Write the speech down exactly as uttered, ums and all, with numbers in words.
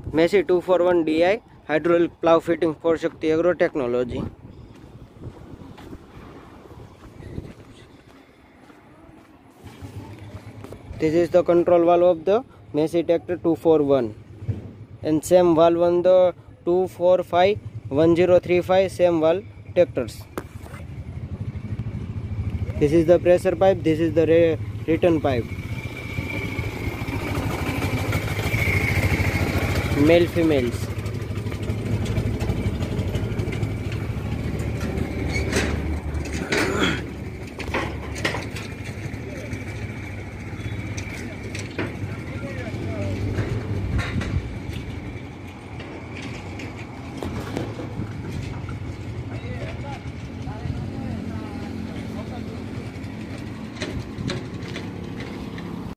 Massey two forty-one D I hydraulic plough fitting for Shakti Agro Technology. This is the control valve of the Massey tractor two forty-one, and same valve on the two forty-five, one zero three five same valve tractors. This is the pressure pipe, this is the re return pipe. Male females.